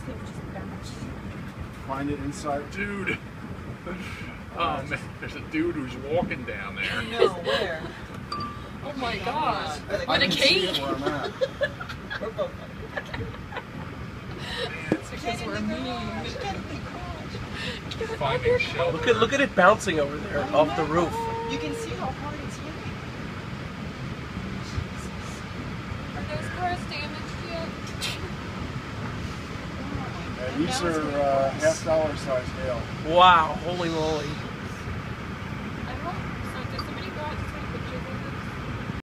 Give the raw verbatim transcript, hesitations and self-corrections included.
Find it inside. Dude. Oh man, there's a dude who's walking down there. No, where? Oh my god. I, I With a can see cake? it where I'm at. We're both Because we're mean. Finding shelter. Look at look at it bouncing over there off the roof. You can see how hard it's hitting. Are those cars damaged yet? Yeah, these are uh, half dollar size hail. Wow, holy moly.